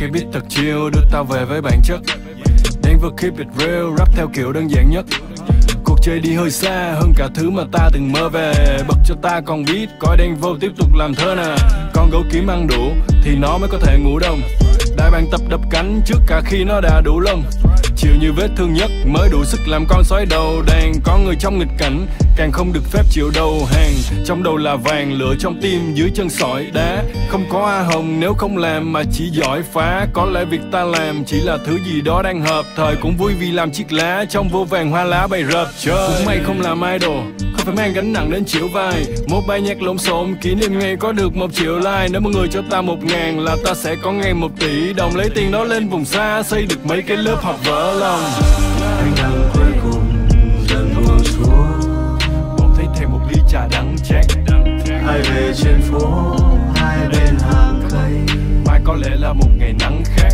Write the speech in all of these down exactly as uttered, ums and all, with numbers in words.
cái beat thật chill đưa tao về với bản chất. Denver keep it real, rap theo kiểu đơn giản nhất. Cuộc chơi đi hơi xa hơn cả thứ mà ta từng mơ về. Bật cho ta còn beat, coi Denver tiếp tục làm thơ nè. Con gấu kiếm ăn đủ thì nó mới có thể ngủ đông. Đại bàng tập đập cánh trước cả khi nó đã đủ lông. Chịu như vết thương nhất mới đủ sức làm con sói đầu đàn. Có người trong nghịch cảnh càng không được phép chịu đầu hàng. Trong đầu là vàng, lửa trong tim, dưới chân sỏi đá. Không có hoa hồng nếu không làm mà chỉ giỏi phá. Có lẽ việc ta làm chỉ là thứ gì đó đang hợp thời. Cũng vui vì làm chiếc lá trong vô vàng hoa lá bày rợp trời. Cũng may không làm idol, không phải mang gánh nặng đến chịu vai. Một bài nhạc lộn xộn kỷ niệm ngày có được một triệu like. Nếu mọi người cho ta một ngàn là ta sẽ có ngày một tỷ đồng. Lấy tiền đó lên vùng xa xây được mấy cái lớp học vỡ lòng. Ánh nắng cuối cùng dần buông xuống, bỗng thấy thêm một ly trà đắng chát. hai về trên phố hai bên hàng cây. Mai có lẽ là một ngày nắng khác.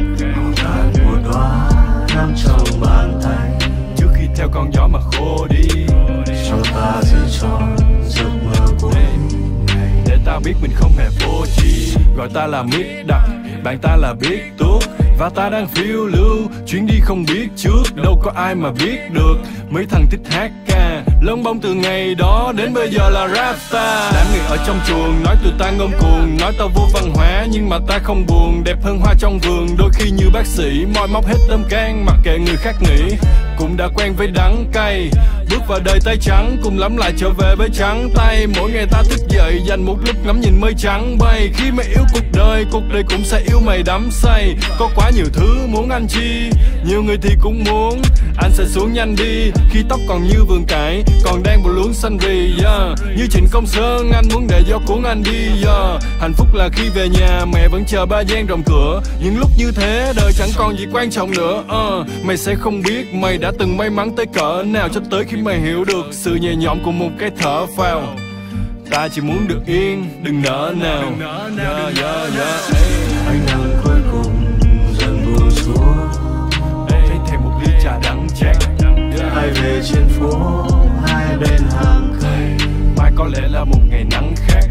Tàn một đóa nằm trong bàn tay. Trước khi theo con gió mà khô đi, cho ta giữ tròn giấc mơ của mình ngày. để ta biết mình không hề vô tri. Gọi ta là mít đặc, bạn ta là biết tốt. Và ta đang phiêu lưu, chuyến đi không biết trước. Đâu có ai mà biết được. Mấy thằng thích hát ca, lông bông từ ngày đó đến bây giờ là rap star. Đám người ở trong chuồng nói tụi ta ngông cuồng, nói tao vô văn hóa nhưng mà ta không buồn. Đẹp hơn hoa trong vườn, đôi khi như bác sĩ moi móc hết tâm can, mặc kệ người khác nghĩ. Cũng đã quen với đắng cay, bước vào đời tay trắng, cùng lắm lại trở về với trắng tay. Mỗi ngày ta thức dậy dành một lúc ngắm nhìn mây trắng bay. Khi mày yêu cuộc đời, cuộc đời cũng sẽ yêu mày đắm say. Có quá nhiều thứ muốn anh chi, nhiều người thì cũng muốn anh sẽ xuống nhanh đi. Khi tóc còn như vườn cải, còn đang bộ luống xanh rì, yeah. Như Trịnh Công Sơn, anh muốn để gió cuốn anh đi, yeah. Hạnh phúc là khi về nhà, mẹ vẫn chờ ba gian rộng cửa. Những lúc như thế, đời chẳng còn gì quan trọng nữa, uh. Mày sẽ không biết mày đã từng may mắn tới cỡ nào, cho tới khi mày hiểu được sự nhẹ nhõm của một cái thở phào. Ta chỉ muốn được yên, đừng nỡ nào, yeah, yeah, yeah. Ánh nắng cuối cùng dần buông xuống, thấy thêm một ly trà đắng chát. hai về trên phố hai bên hàng cây. Mai có lẽ là một ngày nắng khác.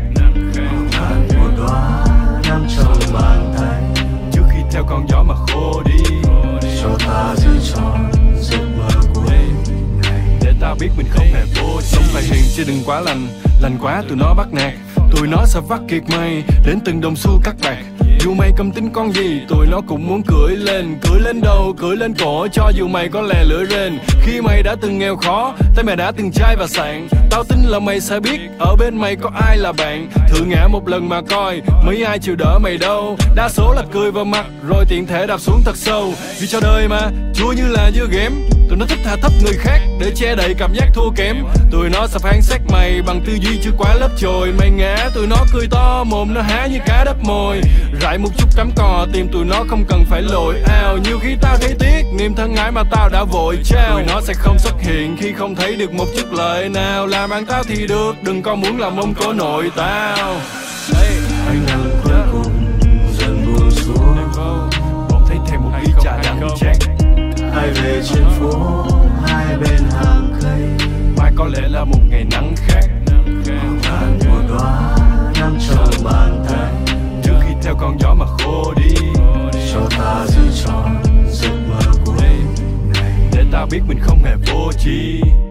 Tàn một đóa nằm trong bàn tay. Trước khi theo con gió mà khô đi, cho ta giữ tròn giấc mơ của mình ngày. để ta biết mình không hề vô tri. Sống phải hiền chứ đừng quá lành, lành quá tụi nó bắt nạt. Tụi nó sẽ vắt kiệt mày đến từng đồng xu cắt bạc. Dù mày cầm tính con gì, tụi nó cũng muốn cưỡi lên. Cưỡi lên đầu, cưỡi lên cổ, cho dù mày có lè lưỡi rên. Khi mày đã từng nghèo khó, tay mày đã từng chai và sạn. Tao tin là mày sẽ biết, ở bên mày có ai là bạn. Thử ngã một lần mà coi, mấy ai chịu đỡ mày đâu. Đa số là cười vào mặt, rồi tiện thể đạp xuống thật sâu. Vì cho đời mà, chua như là dưa ghém. Tụi nó thích hạ thấp người khác, để che đậy cảm giác thua kém. Tụi nó sẽ phán xét mày bằng tư duy chưa quá lớp chồi. Mày ngã, tụi nó cười to, mồm nó há như cá đắp mồi. Rải một chút cắm cò, tìm tụi nó không cần phải lội ao. Nhiều khi tao thấy tiếc, niềm thân ái mà tao đã vội trao. Tụi nó sẽ không xuất hiện khi không thấy được một chút lợi nào. Làm ăn tao thì được, đừng có muốn làm mông cổ nội tao. Hey. Ánh nắng cuối cùng dần buông xuống, bỗng thấy thêm một ly trà đắng chát. hai về trên phố hai bên hàng cây. Mai có lẽ là một ngày nắng khác. Tàn một đóa nằm trong bàn tay. Trước khi theo con gió mà khô đi, cho ta giữ tròn giấc mơ của mình ngày. để ta biết mình không hề vô tri.